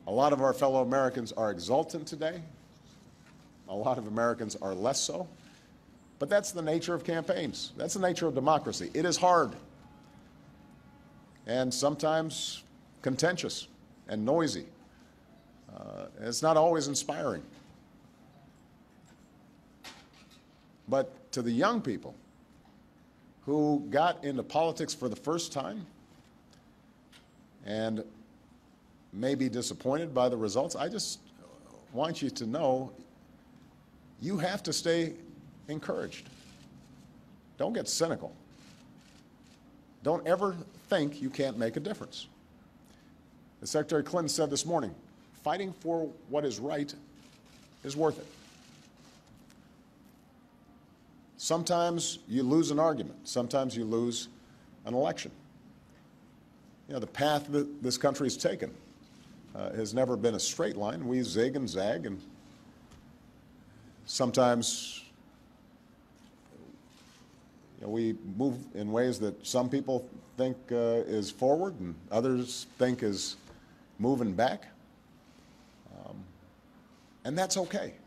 A lot of our fellow Americans are exultant today. A lot of Americans are less so. But that's the nature of campaigns. That's the nature of democracy. It is hard and sometimes contentious and noisy. It's not always inspiring. But to the young people who got into politics for the first time and may be disappointed by the results, I just want you to know you have to stay encouraged. Don't get cynical. Don't ever think you can't make a difference. As Secretary Clinton said this morning, fighting for what is right is worth it. Sometimes you lose an argument. Sometimes you lose an election. You know, the path that this country has taken has never been a straight line. We zig and zag, and sometimes we move in ways that some people think is forward and others think is moving back. And that's okay.